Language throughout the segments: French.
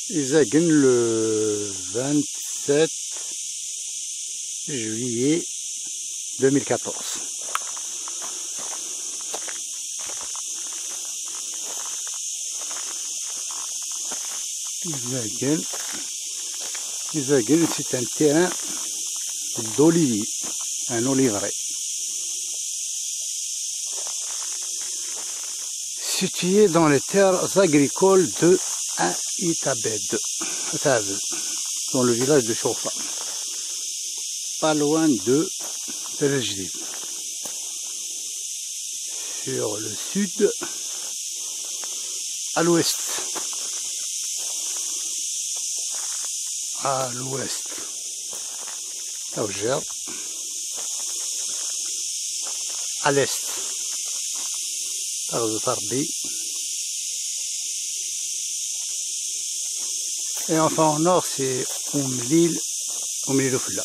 Isagen le 27 juillet 2014. Isagen, c'est un terrain d'olivier, un oliveraie, situé dans les terres agricoles de Itabed, dans le village de Chaufa, pas loin de Telejdid. Sur le sud, à l'ouest. À l'ouest, Taoujer, à l'est, Tarz Tarbi, et enfin au nord c'est Oumlil Oufla.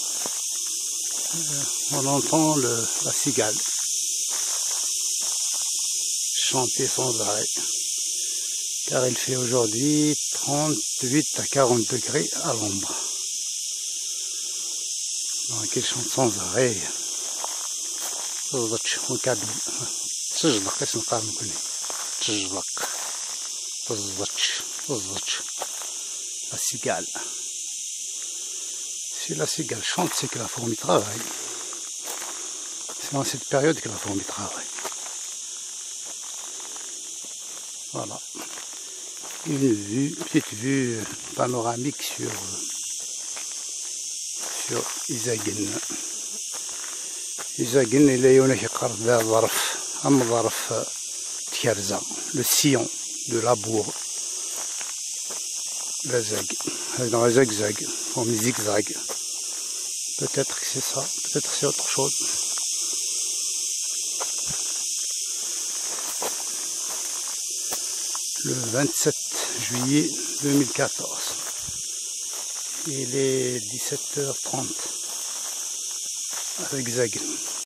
On entend la cigale chanter sans arrêt, car il fait aujourd'hui 38 à 40 degrés à l'ombre. Donc il chante sans arrêt. La cigale. Si la cigale chante, c'est que la fourmi travaille. C'est dans cette période que la fourmi travaille. Voilà. Une petite vue panoramique sur Isagen. Isagen il est le sillon de labour. La zeg, dans la zigzag, comme zigzag. Peut-être que c'est ça, peut-être que c'est autre chose. Le 27 juillet 2014. Il est 17h30 avec Isagen.